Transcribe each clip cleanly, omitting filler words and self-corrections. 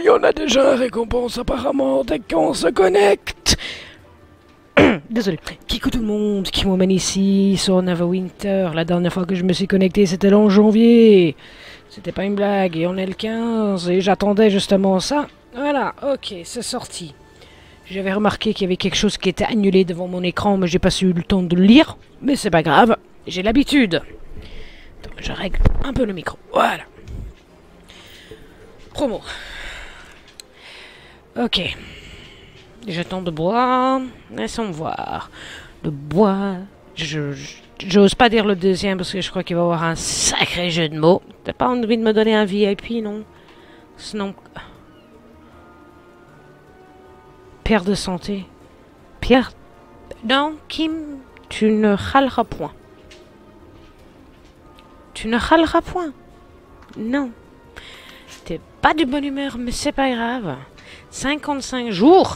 y en a déjà récompense apparemment dès qu'on se connecte. Désolé. Kikou tout le monde qui m'emmène ici sur Neverwinter. La dernière fois que je me suis connecté, c'était le 11 janvier. C'était pas une blague. Et on est le 15 et j'attendais justement ça. Voilà, ok, c'est sorti. J'avais remarqué qu'il y avait quelque chose qui était annulé devant mon écran, mais j'ai pas eu le temps de le lire. Mais c'est pas grave, j'ai l'habitude. Donc je règle un peu le micro. Voilà. Promo. Ok. Jetons de bois. Laissons voir. Le bois. J'ose pas dire le deuxième parce que je crois qu'il va y avoir un sacré jeu de mots. T'as pas envie de me donner un VIP, non? Sinon. Pierre de santé. Pierre. Non, Kim, tu ne râleras point. Tu ne râleras point. Non. T'es pas de bonne humeur, mais c'est pas grave. 55 jours.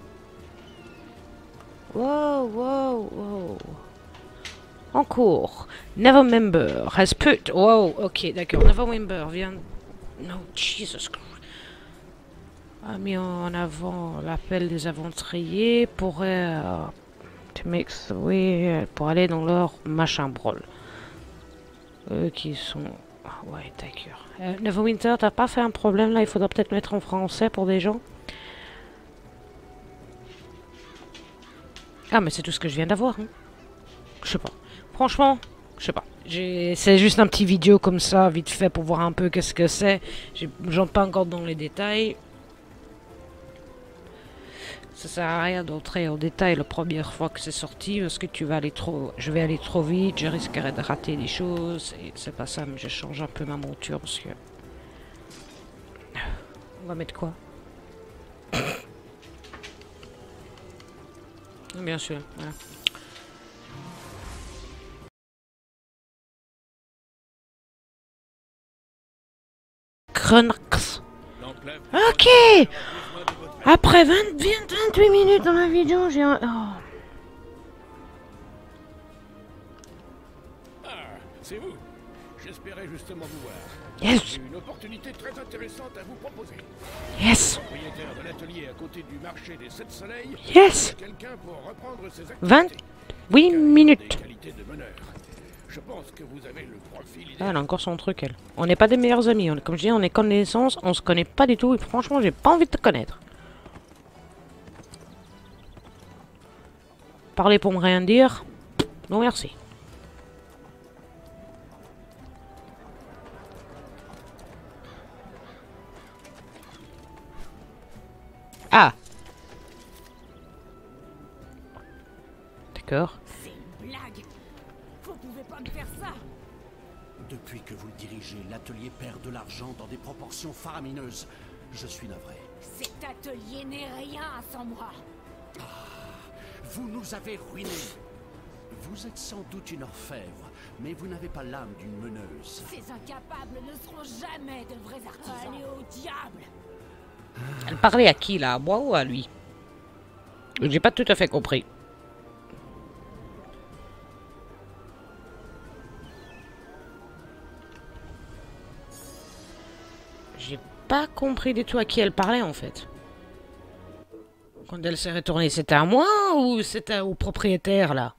Wow, wow, wow. En cours. Nevermember has put... Wow, ok, d'accord. Nevermember vient... No, Jesus Christ. A mis en avant l'appel des aventuriers pour... to make the way... pour aller dans leur machin brol. Eux qui sont... Ah, ouais, d'accord. Neverwinter, t'as pas fait un problème là? Il faudra peut-être mettre en français pour des gens. Ah, mais c'est tout ce que je viens d'avoir. Hein. Je sais pas. Franchement, je sais pas. C'est juste un petit vidéo comme ça, vite fait, pour voir un peu qu'est-ce que c'est. J'entre pas encore dans les détails. Ça sert à rien d'entrer en détail la première fois que c'est sorti, parce que je vais aller trop vite, je risquerais de rater des choses. Et c'est pas ça, mais je change un peu ma monture, parce que... On va mettre quoi? Bien sûr, voilà. Cronax. Ok. Après 28 minutes dans la vidéo, j'ai un... Oh. Ah, c'est vous. J'espérais justement vous voir. Yes. J'ai une opportunité très intéressante à vous proposer. Yes. Propriétaire de l'atelier à côté du marché des 7 soleils. Yes. Quelqu'un pour reprendre ses activités. 28 minutes. Des qualités de meneur. Je pense que vous avez le profil idéal. Ah, elle a encore son truc, elle. On n'est pas des meilleurs amis. Comme je dis, on est connaissances, on se connaît pas du tout. Et franchement, j'ai pas envie de te connaître. Parler pour me rien dire. Non, merci. Ah. D'accord. C'est une blague. Vous pouvez pas me faire ça. Depuis que vous dirigez, l'atelier perd de l'argent dans des proportions faramineuses. Je suis navré. Cet atelier n'est rien sans moi. Vous nous avez ruinés. Vous êtes sans doute une orfèvre, mais vous n'avez pas l'âme d'une meneuse. Ces incapables ne seront jamais de vrais artisans. Allez au diable. Elle parlait à qui, là? À moi ou à lui? J'ai pas tout à fait compris. J'ai pas compris du tout à qui elle parlait, en fait. Quand elle s'est retournée, c'était à moi ou c'était au propriétaire, là?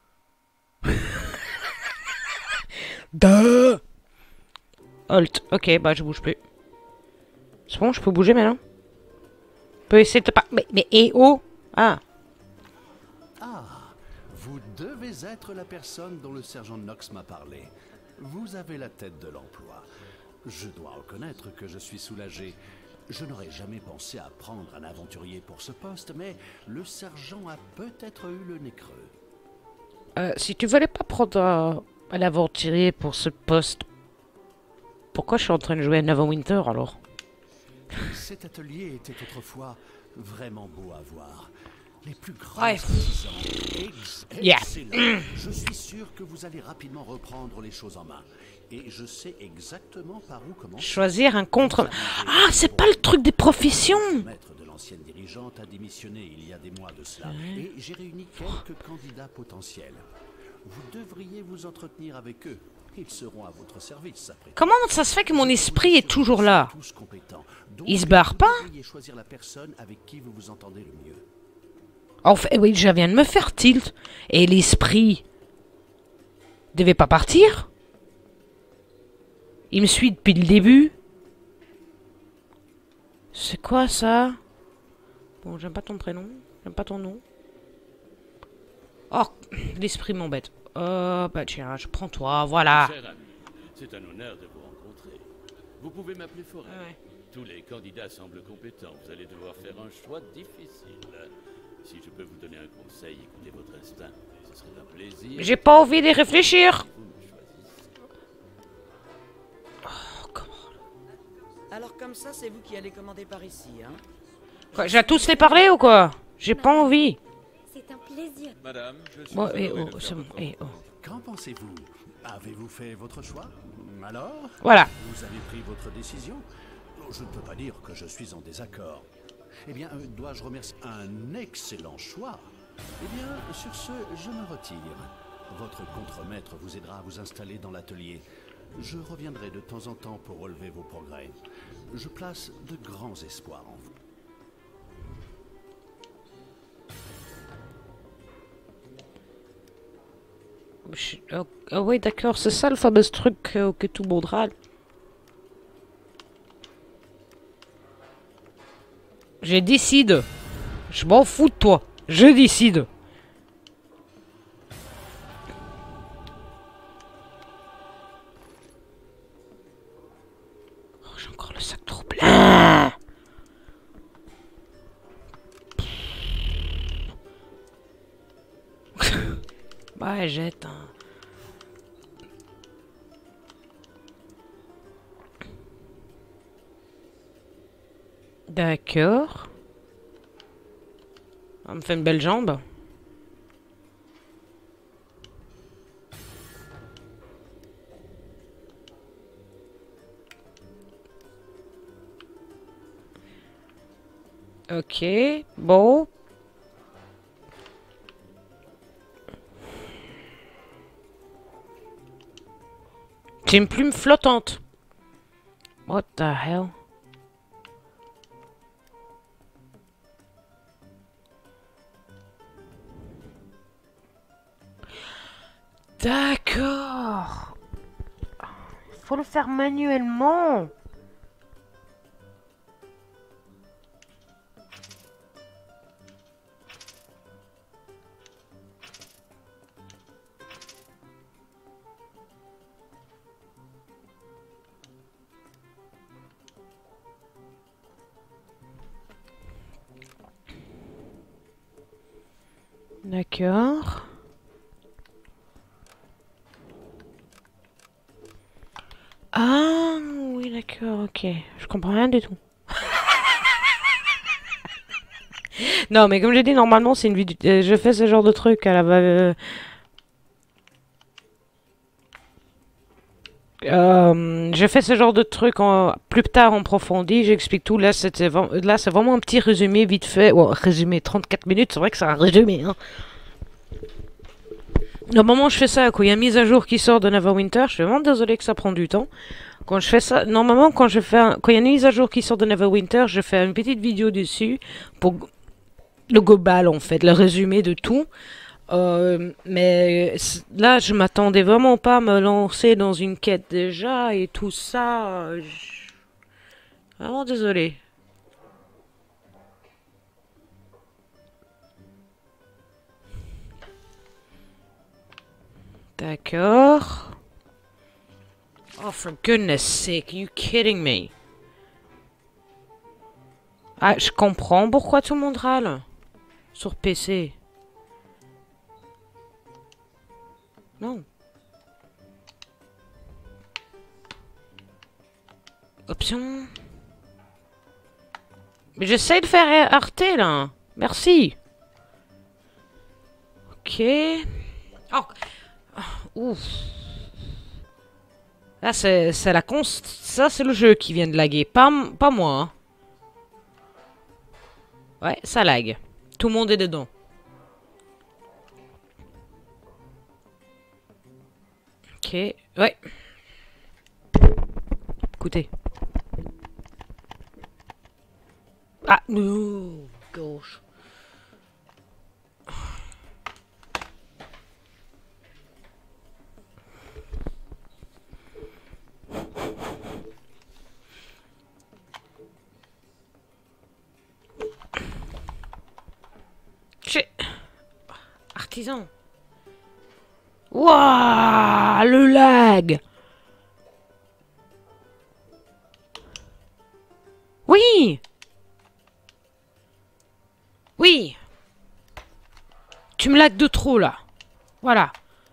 Duh. Halt. Ok, bah je bouge plus. C'est bon, je peux bouger maintenant? Je peux essayer de pas... Mais et oh! Ah! Ah, vous devez être la personne dont le sergent Knox m'a parlé. Vous avez la tête de l'emploi. Je dois reconnaître que je suis soulagé. Je n'aurais jamais pensé à prendre un aventurier pour ce poste, mais le sergent a peut-être eu le nez creux. Si tu voulais pas prendre un aventurier pour ce poste, pourquoi je suis en train de jouer à Neverwinter alors? Cet atelier était autrefois vraiment beau à voir. Les plus grands Ouais. artisans, Yeah. excellents. Je suis sûr que vous allez rapidement reprendre les choses en main. Et je sais exactement par où commencer. Choisir un contre... Ah, c'est pas le truc des professions! Le maître de l'ancienne dirigeante a démissionné il y a des mois de cela. Et j'ai réuni quelques candidats potentiels. Vous devriez vous entretenir avec eux. Ils seront à votre service après. Comment ça se fait que mon esprit est toujours là? Tous compétents. Donc, Il se barre pas? vous devriez choisir la personne avec qui vous vous entendez le mieux. En fait, oui, je viens de me faire tilt. Et l'esprit devait pas partir? Il me suit depuis le début? C'est quoi ça? Bon, j'aime pas ton prénom. J'aime pas ton nom. Oh, l'esprit m'embête. Oh, bah tiens, je prends toi, voilà. Cher ami, c'est un honneur de vous rencontrer. Vous pouvez m'appeler Forêt. Ouais. Tous les candidats semblent compétents. Vous allez devoir faire un choix difficile. Si je peux vous donner un conseil, écoutez votre instinct. Ce serait un plaisir. J'ai pas envie d'y réfléchir. Vous me choisissez. Oh, comment? Alors comme ça, c'est vous qui allez commander par ici, hein? Quoi, j'ai à tous les parler ou quoi? J'ai pas envie. C'est un plaisir. Madame, je suis Bon, honoré eh oh, de faire c'est bon, votre eh oh. Qu'en pensez-vous? Avez-vous fait votre choix? Alors? Voilà. Vous avez pris votre décision? Je ne peux pas dire que je suis en désaccord. Eh bien, dois-je remercier un excellent choix? Eh bien, sur ce, je me retire. Votre contremaître vous aidera à vous installer dans l'atelier. Je reviendrai de temps en temps pour relever vos progrès. Je place de grands espoirs en vous. Oh, oh oui, d'accord, c'est ça le fameux truc que tout le monde râle. Je décide. Je m'en fous de toi. Je décide. Oh, j'ai encore le sac trop plein. Ouais, jette. Hein. D'accord. On me fait une belle jambe. Ok, bon. J'ai une plume flottante. What the hell? D'accord. Il faut le faire manuellement. D'accord. Ah, oui, d'accord, ok. Je comprends rien du tout. Non, mais comme j'ai dit, normalement, c'est une vidéo. Je fais ce genre de truc à la. Je fais ce genre de truc plus tard en profondit. J'explique tout. Là, c'est vraiment un petit résumé vite fait. Oh, résumé 34 minutes, c'est vrai que c'est un résumé. Hein. Normalement, je fais ça quand il y a une mise à jour qui sort de Neverwinter. Je suis vraiment désolé que ça prend du temps. Quand je fais ça, normalement, quand il y a une mise à jour qui sort de Neverwinter, je fais une petite vidéo dessus pour le global, en fait, le résumé de tout. Mais là, je m'attendais vraiment pas à me lancer dans une quête déjà et tout ça. Vraiment désolé. D'accord. Oh, for goodness sake, are you kidding me? Ah, je comprends pourquoi tout le monde râle sur PC. Non. Option. Mais j'essaie de faire Arte là. Merci. Ok. Oh. Ouf. Là, c'est la const. Ça, c'est le jeu qui vient de laguer. Pas moi. Hein. Ouais, ça lag. Tout le monde est dedans. Ok. Ouais. Écoutez. Ah, non, gauche. Artisan. Wouah, le lag. Oui. Oui. Tu me lags de trop, là. Voilà.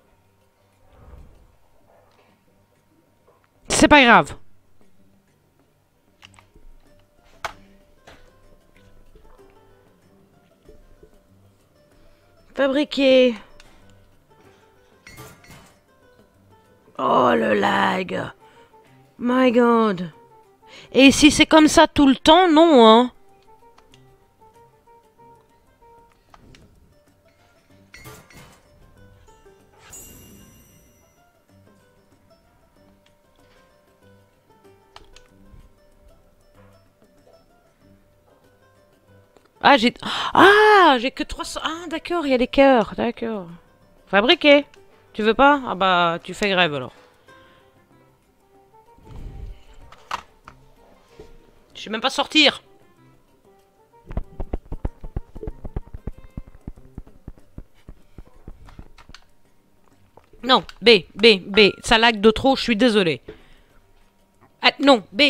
C'est pas grave. Fabriquer. Oh, le lag. My God. Et si c'est comme ça tout le temps, non, hein? J'ai que 300... Ah, d'accord, il y a des cœurs, d'accord. Fabriquer. Tu veux pas? Ah bah, tu fais grève, alors. Je sais même pas sortir. Non, B. Ça lag de trop, je suis désolé. Ah, non, B.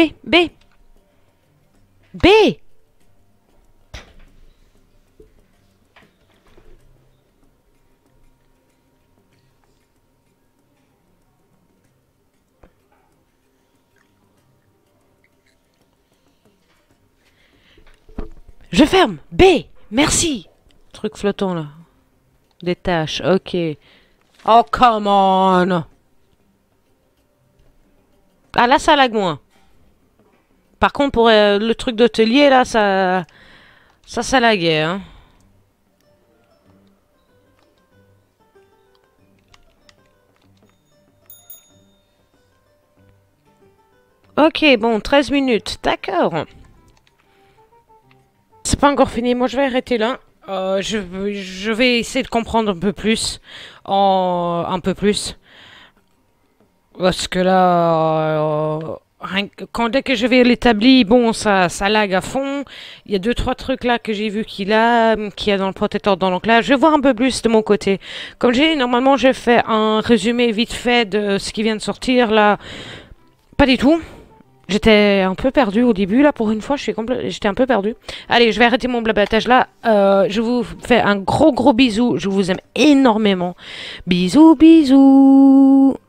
Je ferme. B. Merci. Truc flottant, là. Des tâches, ok. Oh, come on. Ah, là, ça lag moins. Par contre, pour le truc d'hôtelier, là, ça laguait, hein. Ok, bon, 13 minutes. D'accord. C'est pas encore fini. Moi, je vais arrêter là. Je vais essayer de comprendre un peu plus. Un peu plus. Parce que là... dès que je vais l'établir, bon, ça lag à fond. Il y a 2-3 trucs là que j'ai vu qu'il y a dans le protecteur dans l'enclave. Je vais voir un peu plus de mon côté. Comme j'ai dit, normalement, j'ai fait un résumé vite fait de ce qui vient de sortir là. Pas du tout. J'étais un peu perdu au début, là, pour une fois, j'étais un peu perdu. Allez, je vais arrêter mon blabatage là. Je vous fais un gros bisou. Je vous aime énormément. Bisous.